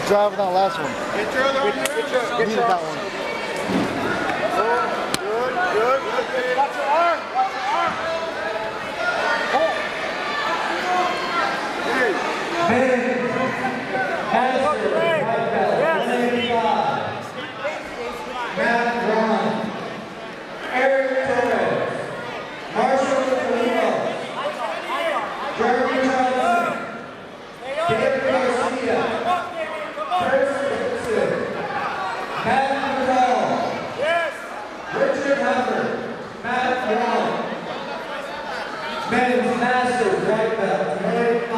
Good drive on that last one. Get your other arm. Needed that one. Good. Watch your arm. Pull. Men's Masters right belt.